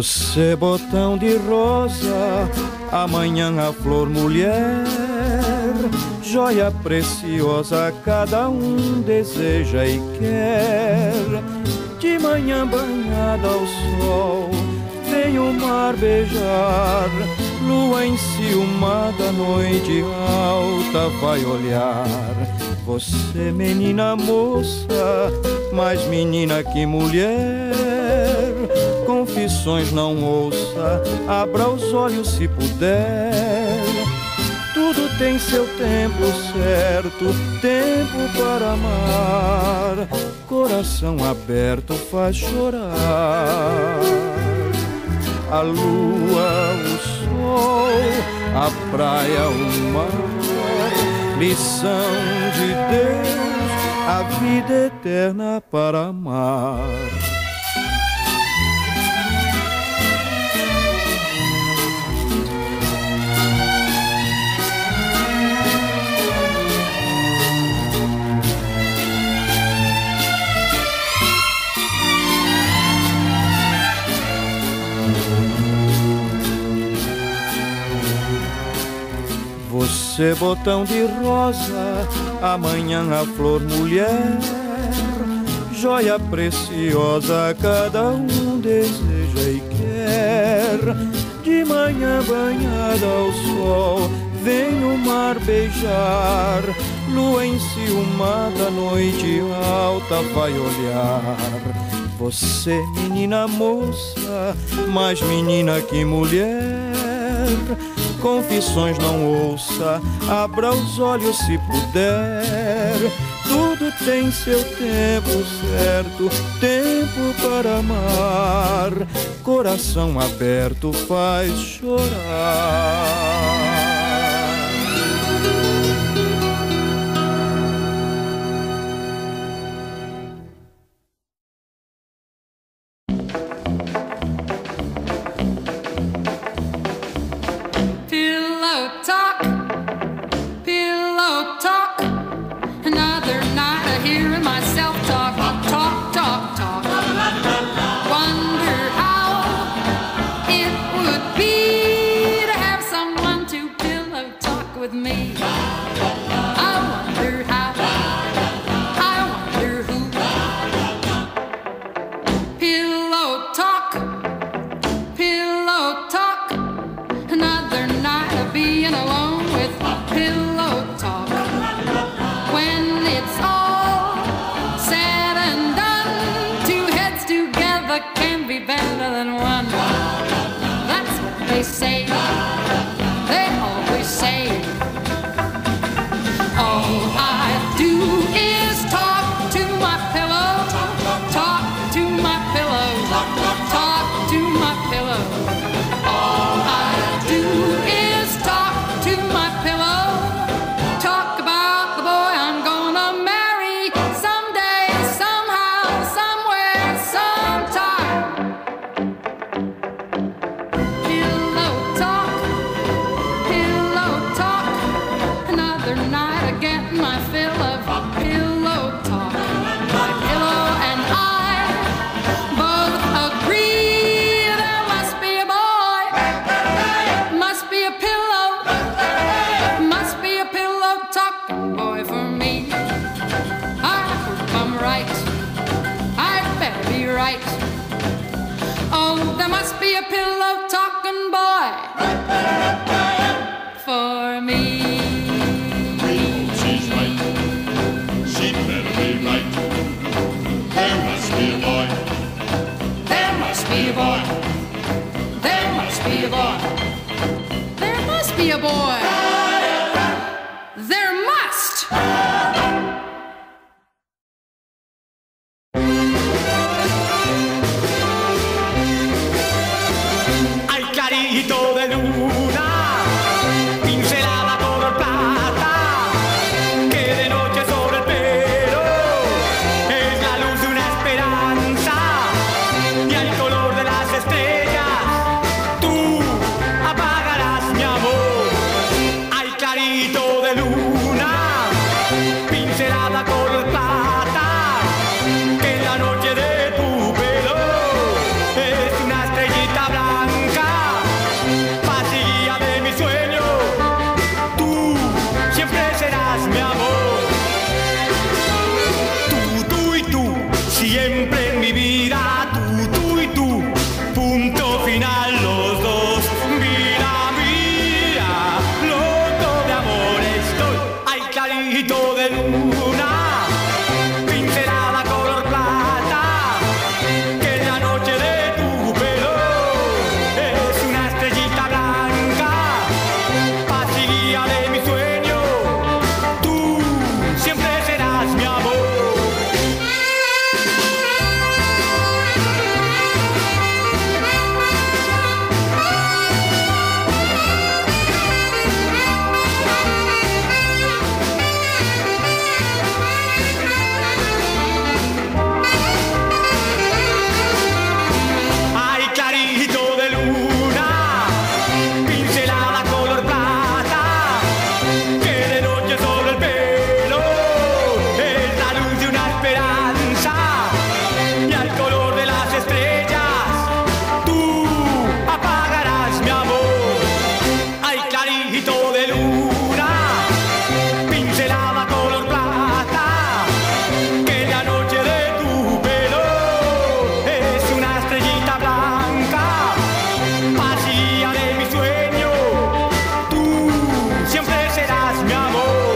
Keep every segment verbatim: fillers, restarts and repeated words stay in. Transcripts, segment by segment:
Você botão de rosa, amanhã a flor mulher, joia preciosa cada um deseja e quer. De manhã banhada ao sol, vem o mar beijar, lua enciumada, noite alta vai olhar. Você menina moça, mais menina que mulher, confissões não ouça, abra os olhos se puder. Tudo tem seu tempo certo, tempo para amar, coração aberto faz chorar. A lua, o sol, a praia, o mar, lição de Deus, a vida eterna para amar. Você botão de rosa, amanhã a flor mulher, joia preciosa cada um deseja e quer. De manhã banhada ao sol, vem o mar beijar, lua enciumada, noite alta vai olhar. Você menina moça, mais menina que mulher, confissões não ouça, abra os olhos se puder. Tudo tem seu tempo certo, tempo para amar, coração aberto faz chorar. Estrellas, tú apagarás mi amor. mi vida, tú, tú y tú, punto final los dos. Mira, mira, loco de amor estoy, ay clarito de luna, pincelada color plata, que la noche de tu pelo es una estrellita blanca, paz y guía de mi sueño, tú siempre serás mi amor. Ay, clarito de luna, pincelada color plata, que de noche sobre el pelo es la luz de una esperanza, y al color de las estrellas tú apagarás mi amor. Ay, clarito de luna, pincelada color plata, que la noche de tu pelo es una estrellita blanca, paz y guía de mi sueño, tú siempre serás mi amor.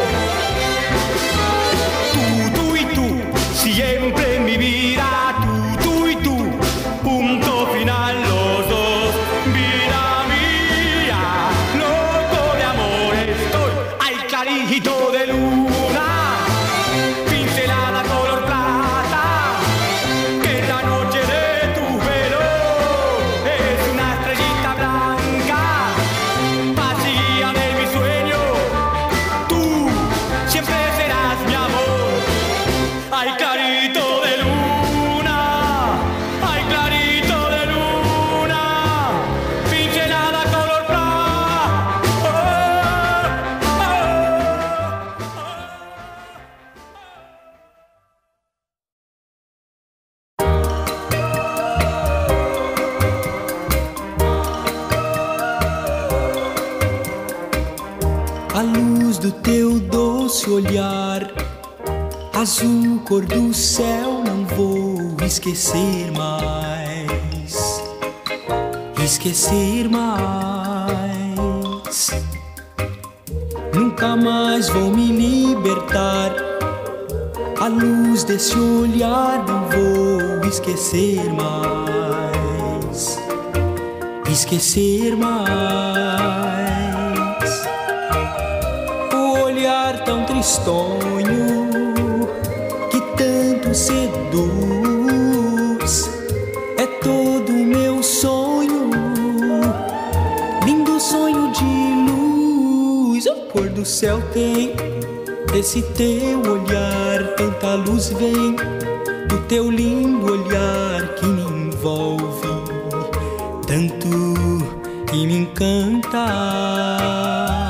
Tú, tú y tú, siempre en mi vida, tú, tú y tú, punto final los dos. Vida mía, loco de amor estoy, ay clarito de luna, pincelada color plata, que la noche de tu pelo es una estrellita blanca, paz y guía de mi sueño, tú siempre serás mi amor. Ay clarito de luna, ay clarito de luna, pincelada color plata. Oh, oh, A luz do teu doce olhar, azul cor do céu, não vou esquecer mais, esquecer mais. Nunca mais vou me libertar, à luz desse olhar não vou esquecer mais, esquecer mais. O olhar tão tristonho que tanto seduz é todo meu sonho, lindo sonho de luz. A cor do céu tem esse teu olhar, tanta luz vem do teu lindo olhar que me envolve tanto e me encanta.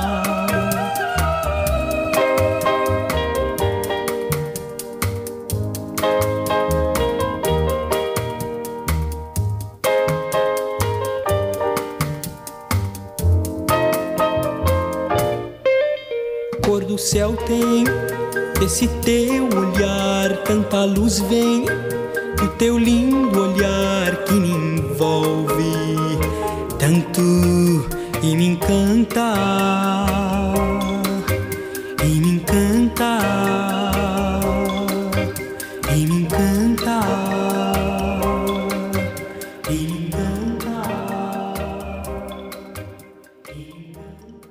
Cor do céu tem esse teu olhar, tanta luz vem do teu lindo olhar que me envolve tanto e me encanta, e me encanta, e me encanta, e me encanta, e me encanta.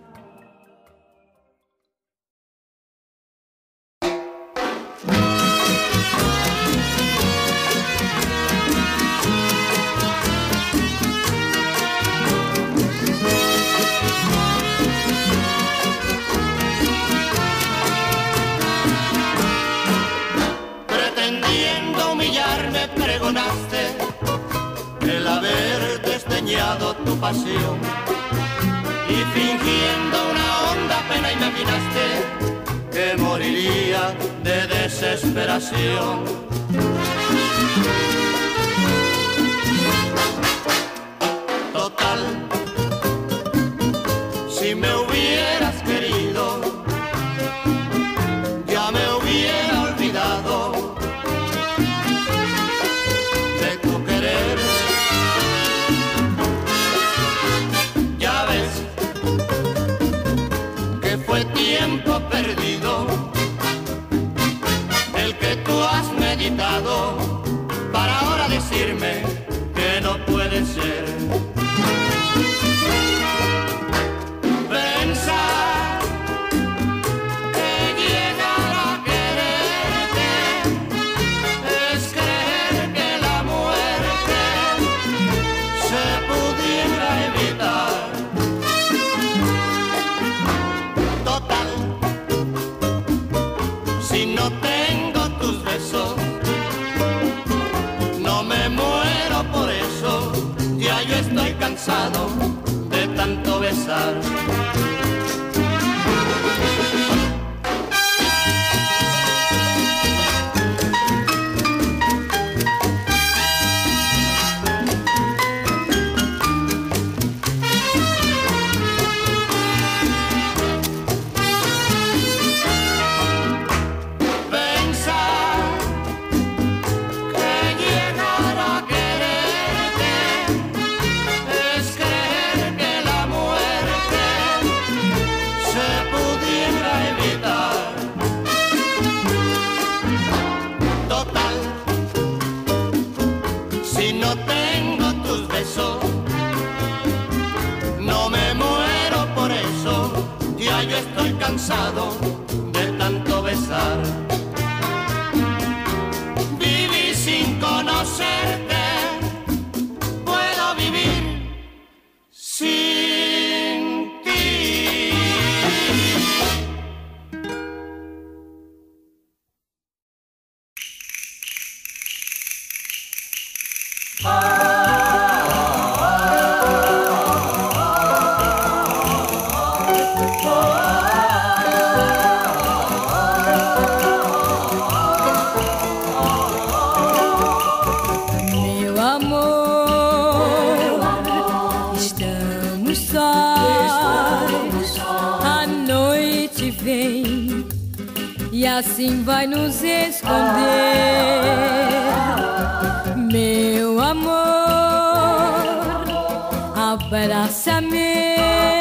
Pretendiendo humillarme pregonaste el haber desdeñado tu pasión, y fingiendo una honda pena imaginaste que moriría de desesperación. Total, si me hubieras querido, ya me hubiera olvidado. decirme que no puede ser. Pensar que llegar a quererte es creer que la muerte se pudiera evitar. Total, si no tengo tus besos, no me muero por eso. Ya yo estoy cansado de tanto besar. Cansado de tanto besar. Viví sin conocerte, puedo vivir sin ti. E assim vai nos esconder, meu amor. Abraça-me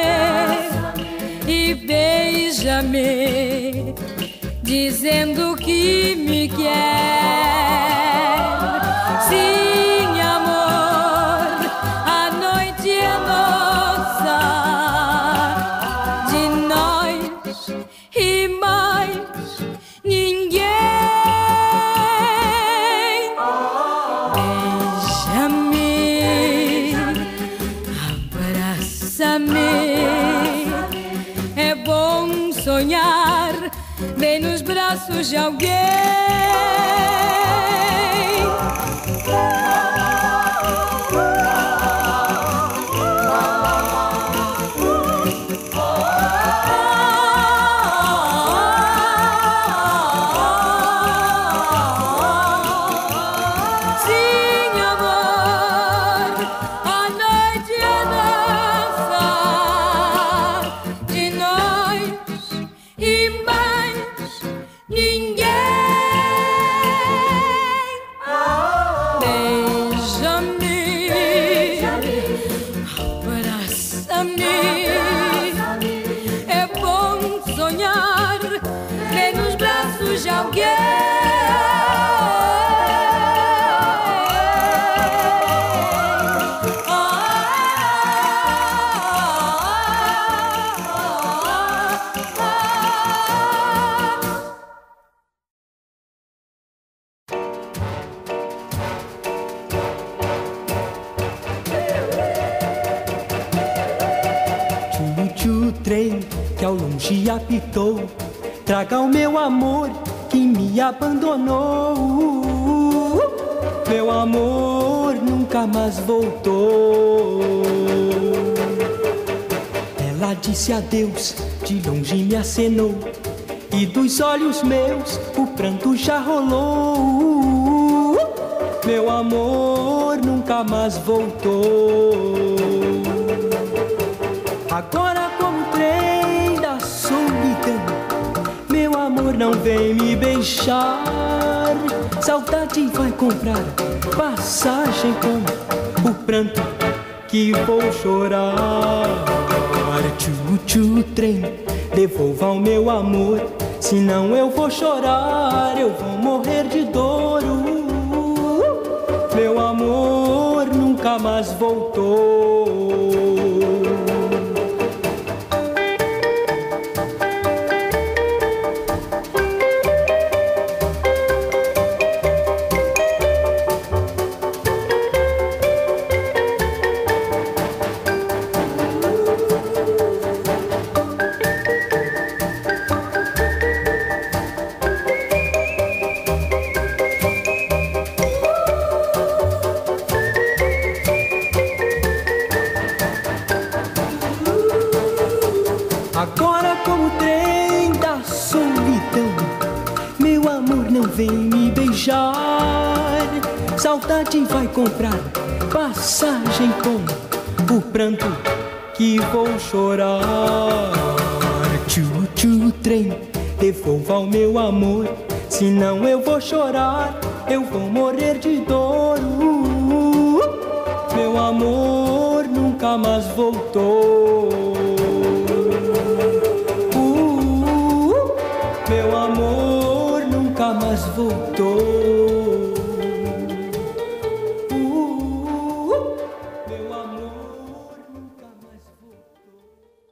e beija-me, dizendo que me quer. Sim, amor, a noite é nossa, de nós e mais ninguém. Beija-me, abraça-me. É bom sonhar bem nos braços de alguém. É bom sonhar bem nos braços de alguém. Trem que ao longe apitou, traga o meu amor que me abandonou. Meu amor nunca mais voltou. Ela disse adeus, de longe me acenou, e dos olhos meus o pranto já rolou. Meu amor nunca mais voltou. Agora como o trem da solidão, meu amor não vem me beijar. Saudade vai comprar passagem com o pranto que vou chorar. Tchu-tchu trem, devolva o meu amor, senão eu vou chorar, eu vou morrer de dor. Meu amor nunca mais voltou. Agora como o trem da solidão, meu amor não vem me beijar. Saudade vai comprar passagem com o pranto que vou chorar. Tchu, tchu, trem, devolva o meu amor, senão eu vou chorar, eu vou morrer de dor. Meu amor nunca mais voltou. Meu amor nunca mais voltou. Uh, meu amor nunca mais voltou.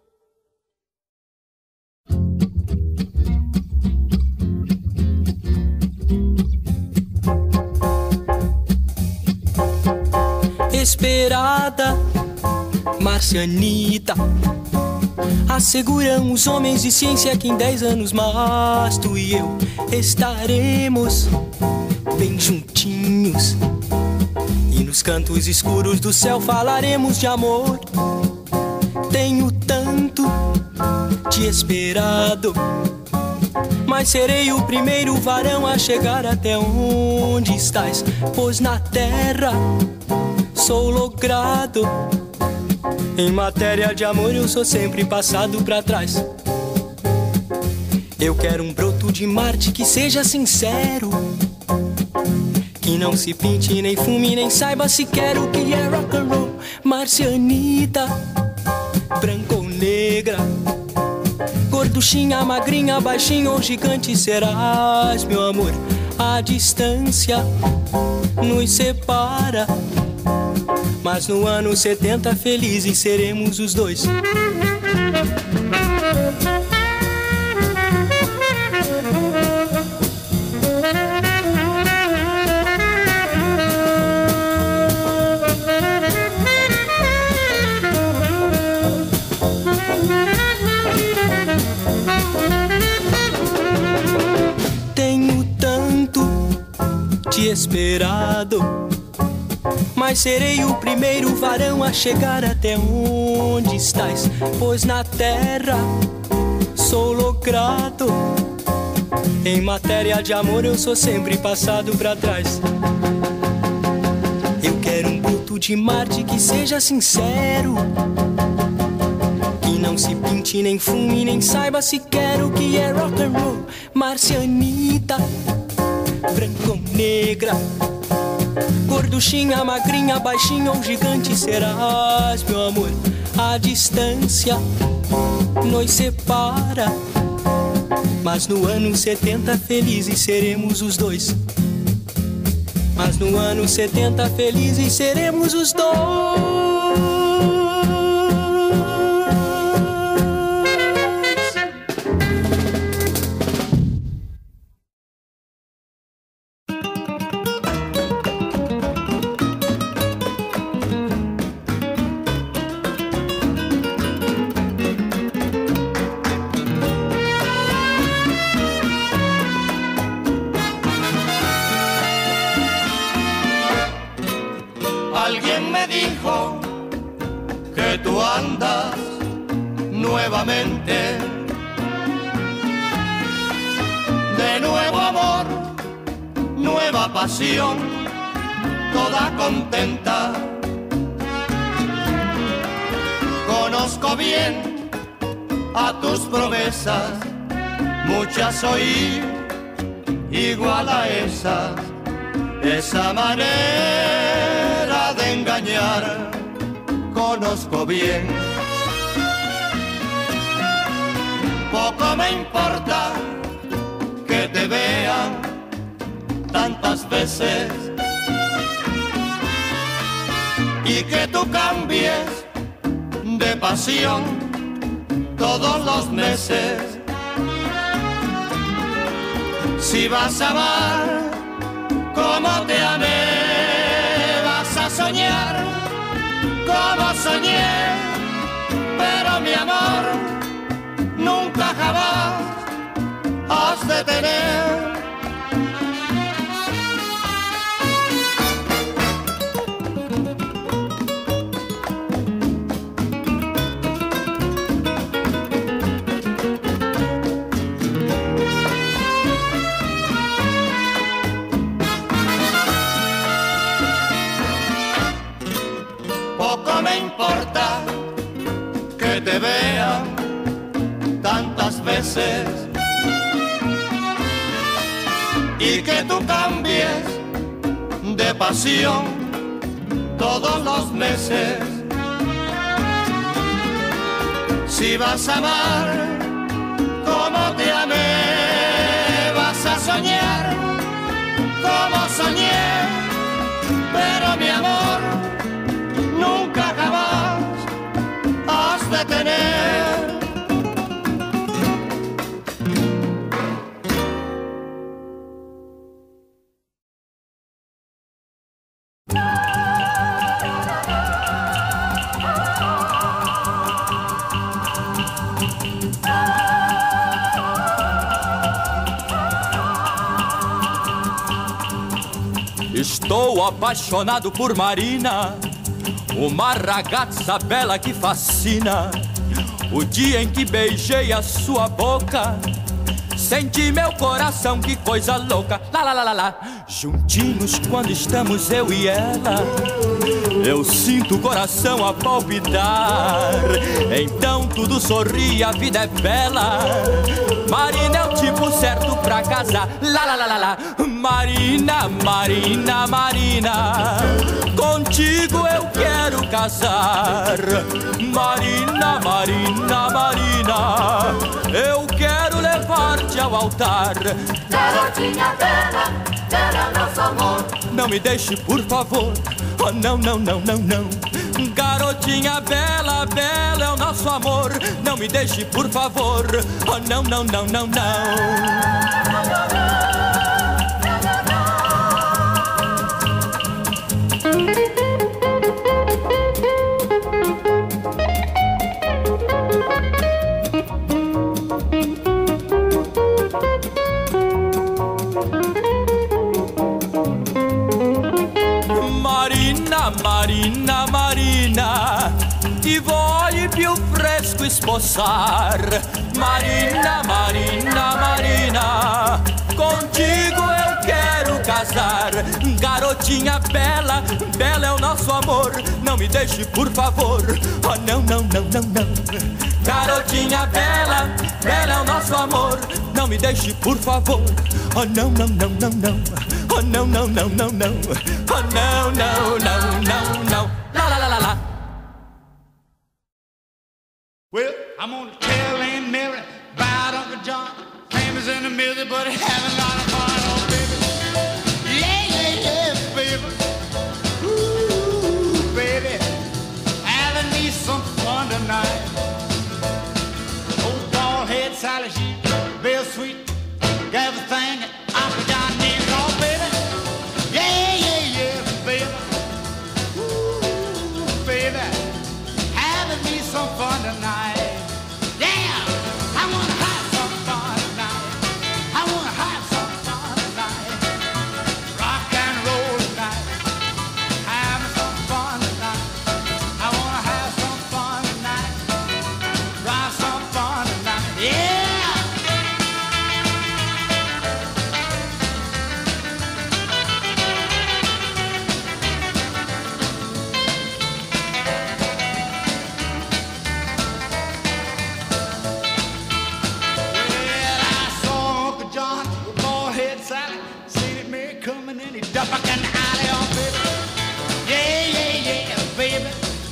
Esperada, marcianita, asseguram os homens de ciência que em dez anos mais tu e eu estaremos bem juntinhos, e nos cantos escuros do céu falaremos de amor. Tenho tanto te esperado, mas serei o primeiro varão a chegar até onde estás, pois na terra sou logrado. Em matéria de amor eu sou sempre passado pra trás. Eu quero um broto de Marte que seja sincero, que não se pinte, nem fume, nem saiba sequer o que é rock and roll. Marcianita, branca ou negra, gorduchinha, magrinha, baixinha ou gigante, serás meu amor. A distância nos separa, mas no ano setenta felizes seremos os dois. Tenho tanto te esperado, mas serei o primeiro varão a chegar até onde estás, pois na terra sou logrado. Em matéria de amor eu sou sempre passado pra trás. Eu quero um bruto de Marte que seja sincero, que não se pinte, nem fume, nem saiba sequer o que é rock and roll. Marcianita, branca ou negra, gorduchinha, magrinha, baixinha ou gigante, serás meu amor. A distância nos separa, mas no ano setenta felizes seremos os dois. Mas no ano setenta felizes seremos os dois. Alguien me dijo que tú andas nuevamente, de nuevo amor, nueva pasión, toda contenta. Conozco bien a tus promesas, muchas oí igual a esas, esa manera de engañar, conozco bien. Poco me importa que te vean tantas veces y que tú cambies de pasión todos los meses. Si vas a amar como te amé, vas a soñar como soñé, pero mi amor nunca jamás has de tener. Poco me importa que te vean tantas veces y que tú cambies de pasión todos los meses. Si vas a amar como te amé, vas a soñar como soñé, pero mi amor nunca jamás has de tener. Estou apaixonado por Marina, uma ragazza bela que fascina. O dia em que beijei a sua boca, senti meu coração, que coisa louca. Lá, lá, lá, lá, lá. Juntinhos quando estamos eu e ela, eu sinto o coração a palpitar. Então tudo sorri, a vida é bela. Marina é o tipo certo pra casar. Lá, lá, lá, lá, lá. Marina, Marina, Marina, contigo eu quero casar. Marina, Marina, Marina, eu quero levar-te ao altar. Garotinha bela, bela é nosso amor. Não me deixe, por favor. Oh, não, não, não, não, não. Garotinha bela, bela é o nosso amor. Não me deixe, por favor. Oh, não, não, não, não, não. Marina, Marina, Marina, ti voglio più fresco sposar. Marina, Marina, Marina, contigo eu quero casar. Garotinha bela, bela é o nosso amor. Não me deixe, por favor. Oh, não, não, não, não, não. Garotinha bela, bela é o nosso amor. Não me deixe, por favor. Oh, não, não, não, não, não. Oh, não, não, não, não, não. Oh, não, não, não, não, não. La, la, la, la, la. Well, I'm gonna tell Aunt Mary about Uncle John. Famous in the music, but he having a lot of fun, oh baby. Yeah, yeah, yeah, baby. Ooh, baby, having me some fun tonight. Old bald head Sally, she real sweet, got everything that Uncle John needs, oh baby. Yeah, yeah, yeah, baby. Ooh, baby, having me some fun tonight. Yeah, I wanna have some fun tonight. I wanna have some fun tonight. Rock and roll tonight. Having some fun tonight. I wanna have some fun tonight. Rock some fun tonight. Yeah. Back in the alley, oh baby. Yeah, yeah, yeah, baby.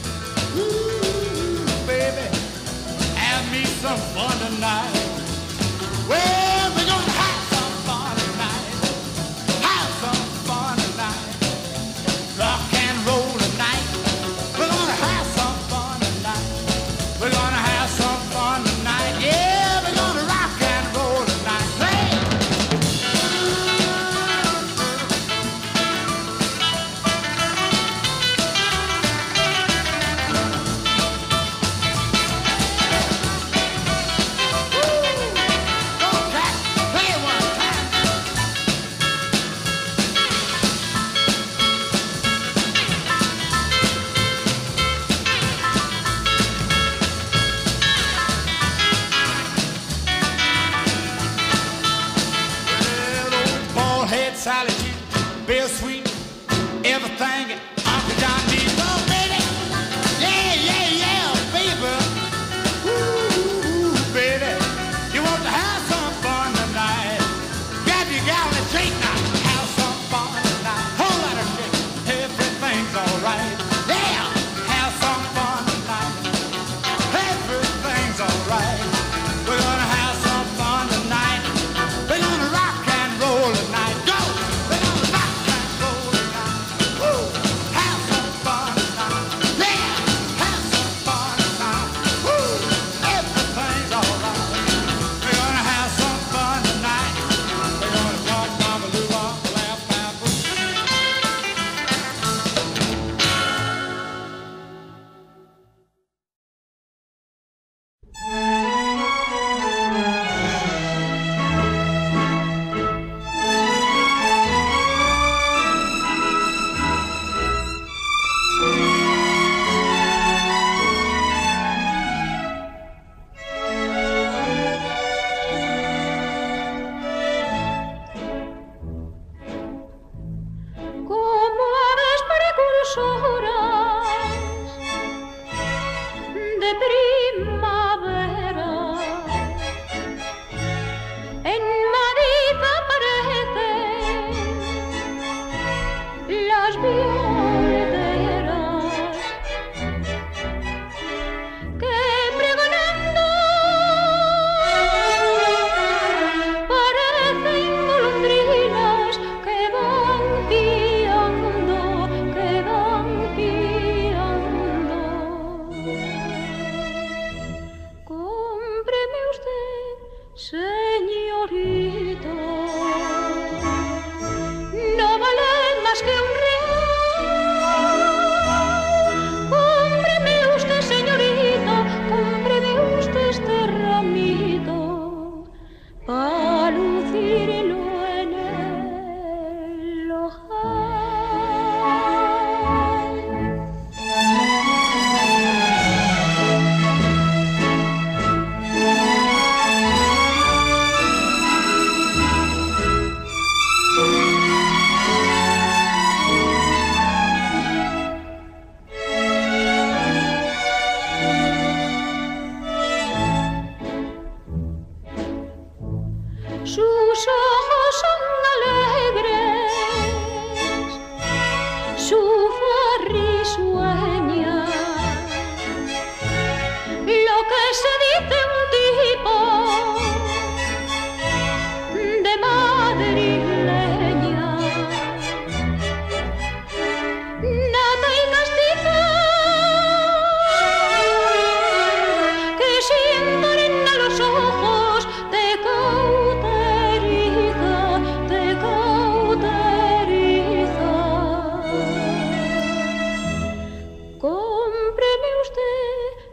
Ooh, baby, have me some fun tonight. Well, we're gonna have some fun tonight. Have some fun tonight. Rock and roll tonight.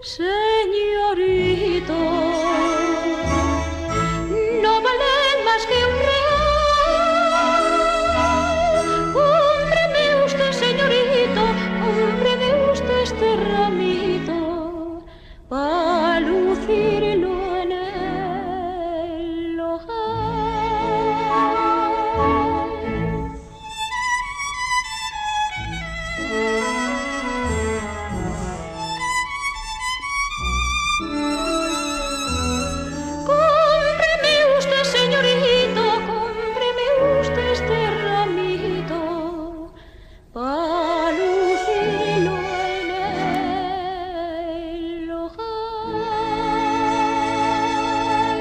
señorito, no valen más que un real. Cómpreme usted, señorito, cómpreme usted este ramito para lucirlo en el ojal. Cómpreme usted, señorito, cómpreme usted este ramito para lucirlo en el ojal.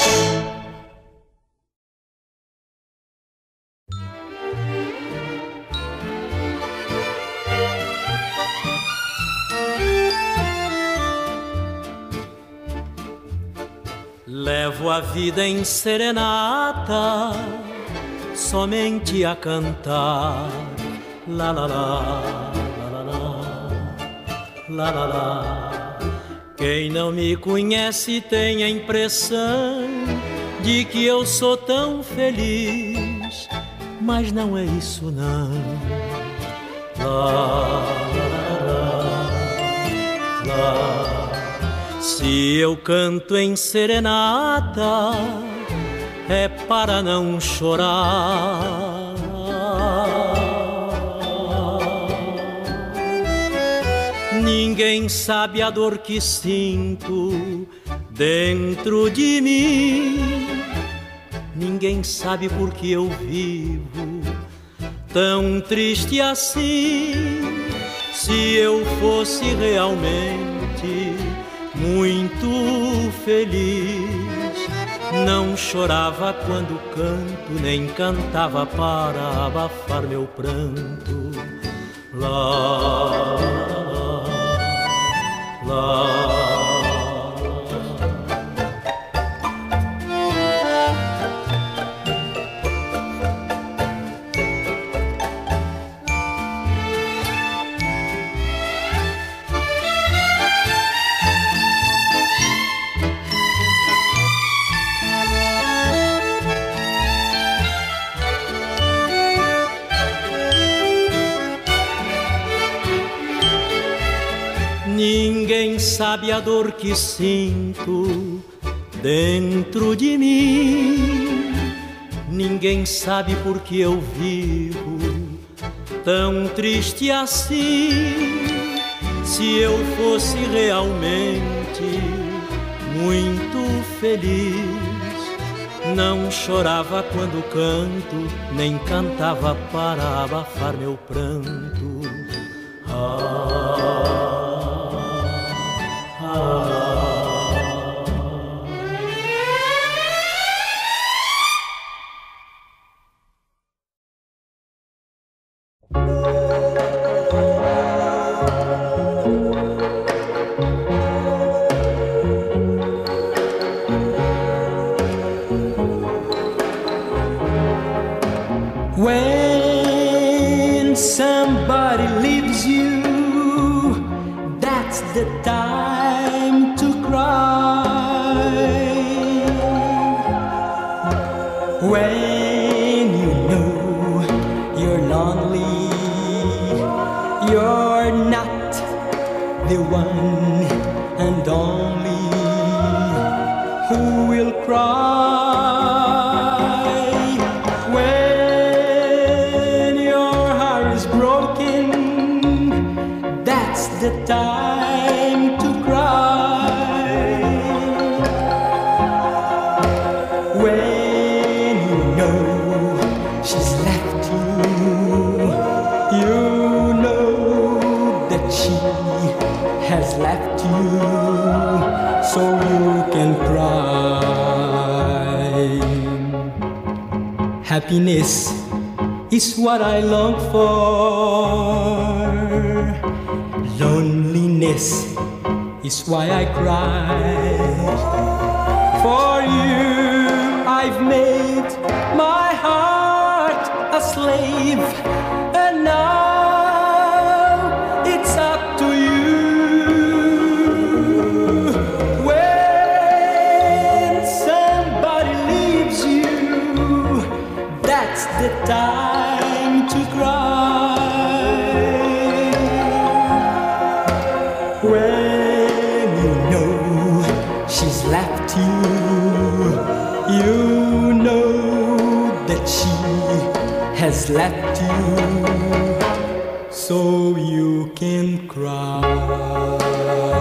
Levo a vida em serenata, somente a cantar. La la la, la la la, la la la. Quem não me conhece tem a impressão de que eu sou tão feliz, mas não é isso não. La la la, la. Se eu canto em serenata, é para não chorar. Ninguém sabe a dor que sinto dentro de mim. Ninguém sabe por que eu vivo tão triste assim. Se eu fosse realmente muito feliz, não chorava quando canto, nem cantava para abafar meu pranto. Lá, lá, lá. Ninguém sabe a dor que sinto dentro de mim. Ninguém sabe por que eu vivo tão triste assim. Se eu fosse realmente muito feliz, não chorava quando canto, nem cantava para abafar meu pranto. Ah, when somebody leaves you, that's the time to cry. When you know you're lonely, you're not the one and only who will cry. When your heart is broken, that's the time to cry. When you know she's left you, you know that she has left you, so you can cry. Happiness is what I long for. Loneliness is why I cry. For you I've made my heart a slave, and now it's up to you. that's the time to cry. When you know she's left you, you know that she has left you, so you can cry.